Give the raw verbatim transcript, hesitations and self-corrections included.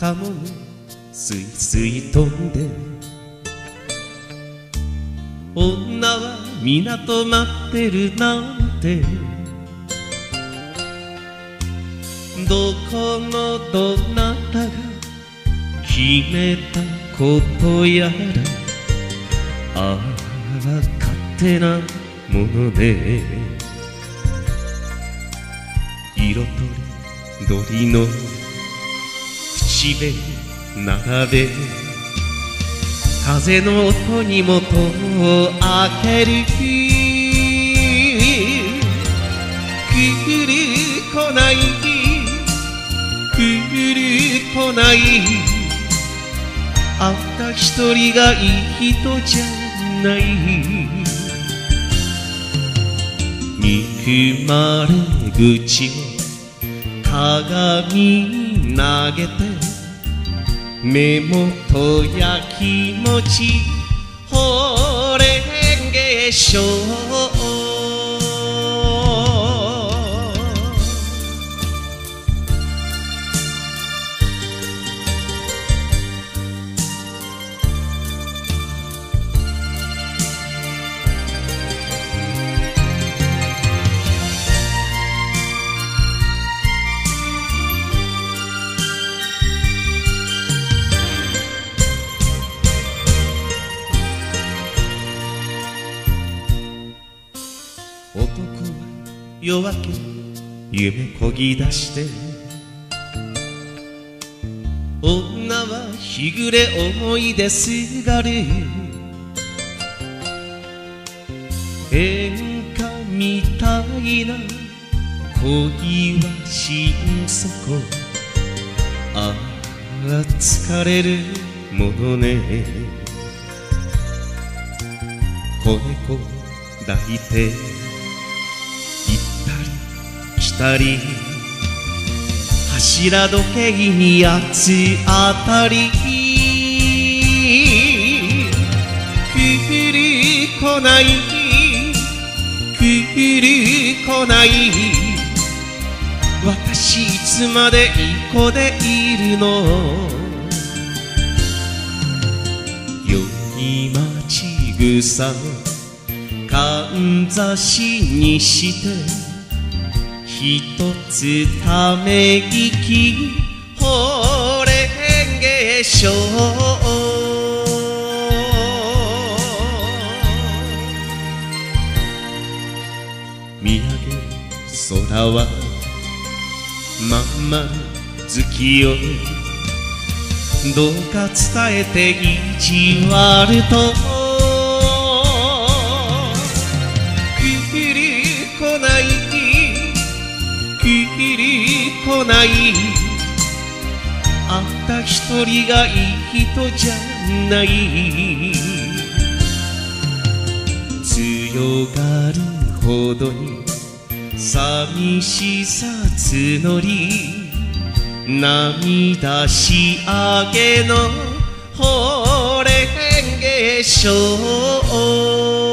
カモメすいすい飛んで、女は港待ってるなんて、どこのどなたが決めたことやら、ああ勝手なものね。色とりどりの口紅並べ、風の音にも戸を開ける。来る来ない来る来ない、あんた一人がいい人じゃない。憎まれ口を鏡に投げて、目元や気持ちほれんげしょう。男は夜明け夢こぎ出して、女は日暮れ思い出すがる。演歌みたいな恋は心底、ああ疲れるものね。子猫抱いて来たり、柱時計に八つ当たり。来る来ない来る来ない、私いつまでいい子でいるの。よい待ち草のかんざしにして、ひとつため息ほれんげしょう。見上げる空はまんま月よ、どうか伝えて意地悪と。来る来ない来る来ない、あんた一人がいい人じゃない。強がるほどに寂しさ募り、涙仕上げのほれんげしょう。